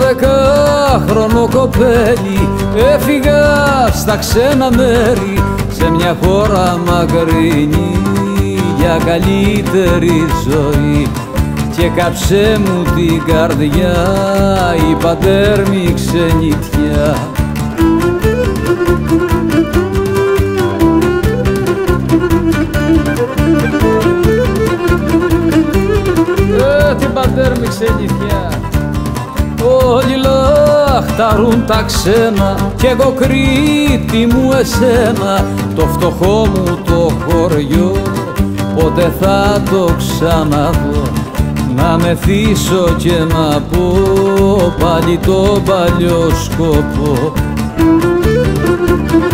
12χρονο κοπέλι έφυγα στα ξένα μέρη, σε μια χώρα μακρινή για καλύτερη ζωή, και κάψε μου την καρδιά η πατέρμη ξενιτιά. Την πατέρμη ξενιτιά. Όλοι λαχταρούν τα ξένα κι εγώ Κρήτη μου εσένα, το φτωχό μου το χωριό πότε θα το ξαναδώ, να μεθύσω και να πω πάλι το παλιό σκοπό.